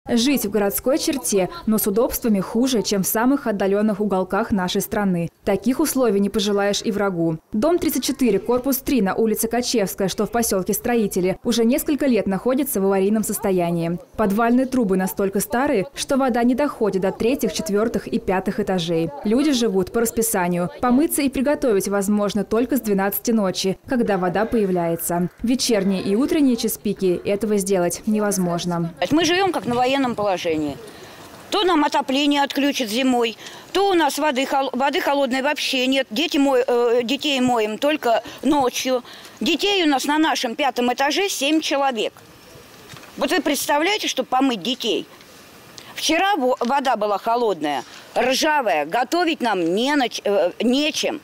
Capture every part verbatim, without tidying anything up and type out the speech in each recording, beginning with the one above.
Жить в городской черте, но с удобствами хуже, чем в самых отдаленных уголках нашей страны. Таких условий не пожелаешь и врагу. Дом тридцать четыре, корпус три на улице Качевская, что в поселке Строители, уже несколько лет находится в аварийном состоянии. Подвальные трубы настолько старые, что вода не доходит до третьих, четвертых и пятых этажей. Люди живут по расписанию. Помыться и приготовить возможно только с двенадцати ночи, когда вода появляется. В вечерние и утренние часпики этого сделать невозможно. Мы живем как на военном положении. То нам отопление отключат зимой, то у нас воды, воды холодной вообще нет. Дети мой, э, детей моем только ночью. Детей у нас на нашем пятом этаже семь человек. Вот вы представляете, чтобы помыть детей? Вчера вода была холодная, ржавая, готовить нам не нач, э, нечем.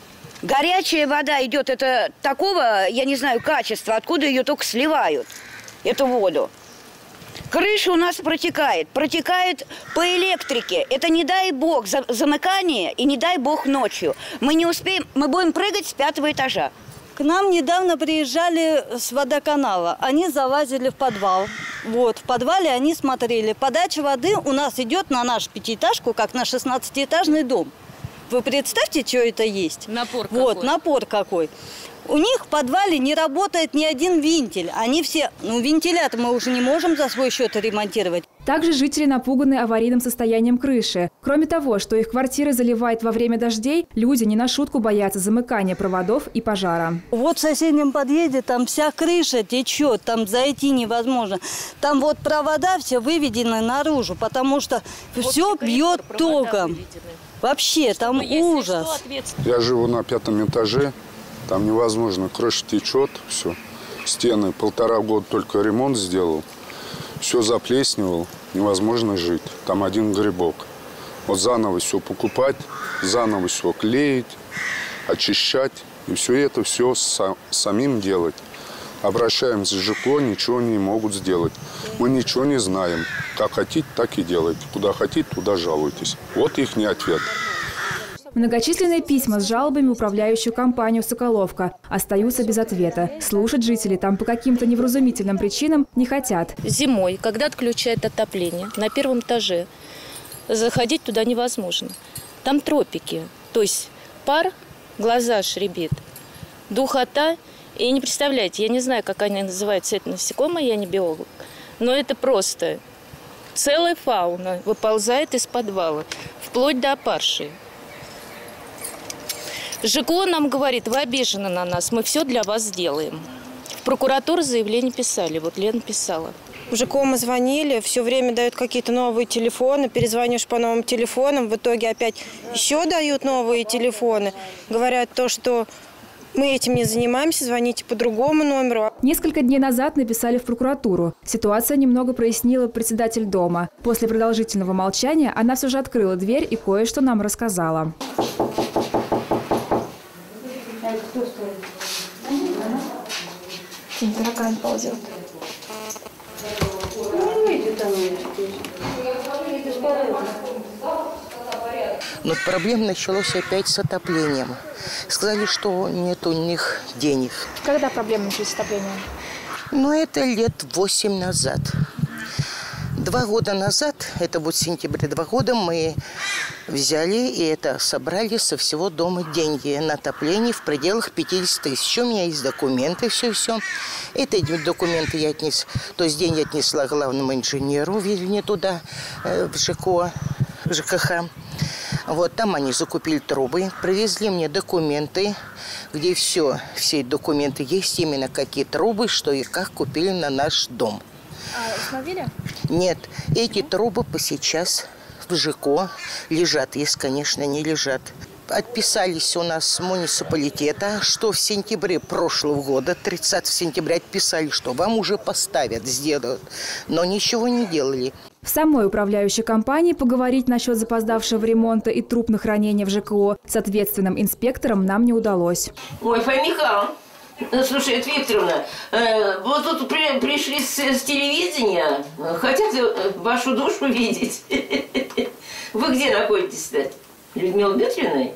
Горячая вода идет, это такого, я не знаю, качества, откуда ее только сливают, эту воду. Крыша у нас протекает, протекает по электрике. Это не дай бог замыкание и не дай бог ночью. Мы не успеем, мы будем прыгать с пятого этажа. К нам недавно приезжали с водоканала. Они залазили в подвал. Вот, в подвале они смотрели. Подача воды у нас идет на нашу пятиэтажку, как на шестнадцатиэтажный дом. Вы представьте, что это есть? Напор какой. Вот, напор какой. У них в подвале не работает ни один вентиль. Они все, ну, вентилятор мы уже не можем за свой счет ремонтировать. Также жители напуганы аварийным состоянием крыши. Кроме того, что их квартиры заливает во время дождей, люди не на шутку боятся замыкания проводов и пожара. Вот в соседнем подъезде там вся крыша течет, там зайти невозможно. Там вот провода все выведены наружу, потому что вот все бьет током. Вообще, там ужас. Я живу на пятом этаже. Там невозможно, крыша течет, все. Стены полтора года только ремонт сделал. Все заплесневал, невозможно жить. Там один грибок. Вот заново все покупать, заново все клеить, очищать. И все это все сам, самим делать. Обращаемся в ЖЭКО, ничего не могут сделать. Мы ничего не знаем. Как хотите, так и делайте. Куда хотите, туда жалуйтесь. Вот их не ответ. Многочисленные письма с жалобами в управляющую компанию «Соколовка» остаются без ответа. Слушать жители там по каким-то невразумительным причинам не хотят. Зимой, когда отключают отопление на первом этаже, заходить туда невозможно. Там тропики, то есть пар, глаза шребит, духота. И не представляете, я не знаю, как они называются, это насекомые, я не биолог, но это просто целая фауна выползает из подвала, вплоть до опарши. ЖЭКО нам говорит, вы обижены на нас, мы все для вас сделаем. В прокуратуру заявление писали, вот Лена писала. В ЖЭКО мы звонили, все время дают какие-то новые телефоны, перезвонишь по новым телефонам, в итоге опять еще дают новые телефоны. Говорят то, что мы этим не занимаемся, звоните по другому номеру. Несколько дней назад написали в прокуратуру. Ситуация немного прояснила председатель дома. После продолжительного молчания она все же открыла дверь и кое-что нам рассказала. Таракан ползет. Но проблема началась опять с отоплением. Сказали, что нет у них денег. Когда проблема началась с отоплением? Ну, это лет восемь назад. Два года назад, это вот в сентябре, два года мы взяли и это собрали со всего дома деньги на отопление в пределах пятидесяти тысяч. У меня есть документы, все-все. Эти документы я отнесла, то есть деньги отнесла главному инженеру, везли мне туда, в ЖЭКО, в ЖКХ. Вот там они закупили трубы, привезли мне документы, где все, все документы есть, именно какие трубы, что и как купили на наш дом. А установили? Нет, эти трубы по сейчас в ЖЭКО лежат, если, конечно, не лежат. Отписались у нас с муниципалитета, что в сентябре прошлого года, тридцатого сентября, отписали, что вам уже поставят, сделают, но ничего не делали. В самой управляющей компании поговорить насчет запоздавшего ремонта и трупных ранений в ЖКО с ответственным инспектором нам не удалось. Ой, Фомиха, слушай, это Викторовна, э, вот тут при, пришли с, с телевидения, хотят вашу душу видеть. Вы где находитесь-то? Людмила Дмитриевна?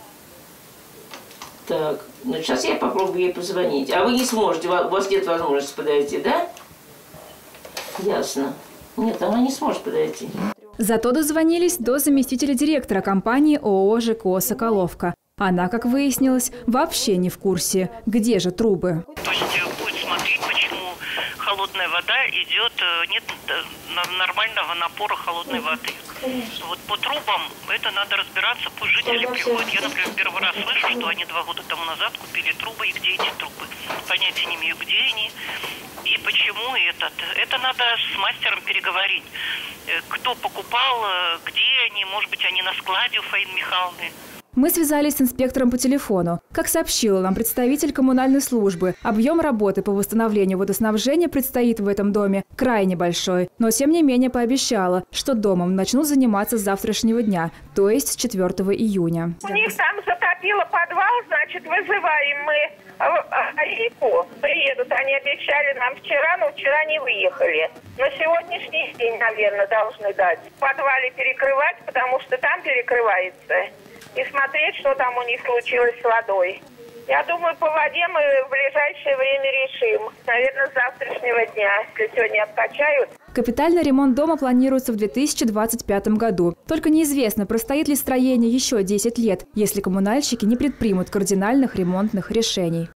Так, ну сейчас я попробую ей позвонить. А вы не сможете, у вас нет возможности подойти, да? Ясно. Нет, она не сможет подойти. Зато дозвонились до заместителя директора компании ООО ЖКО «Соколовка». Она, как выяснилось, вообще не в курсе, где же трубы. То есть будет смотреть, почему холодная вода идет, нет нормального напора холодной воды. Вот по трубам это надо разбираться, пусть жители приходят. Я, например, первый раз слышу, что они два года тому назад купили трубы, и где эти трубы. Понятия не имею, где они и почему этот. Это надо с мастером переговорить. Кто покупал, где они, может быть, они на складе у Фаины Михайловны. Мы связались с инспектором по телефону. Как сообщила нам представитель коммунальной службы, объем работы по восстановлению водоснабжения предстоит в этом доме крайне большой. Но тем не менее пообещала, что домом начнут заниматься с завтрашнего дня, то есть с четвёртого июня. У них там затопило подвал, значит, вызываем мы АИКу. Приедут, они обещали нам вчера, но вчера не выехали. На сегодняшний день, наверное, должны дать. В подвале перекрывать, потому что там перекрывается. И смотреть, что там у них случилось с водой. Я думаю, по воде мы в ближайшее время решим. Наверное, с завтрашнего дня, если сегодня обкачают. Капитальный ремонт дома планируется в две тысячи двадцать пятом году. Только неизвестно, простоит ли строение еще десять лет, если коммунальщики не предпримут кардинальных ремонтных решений.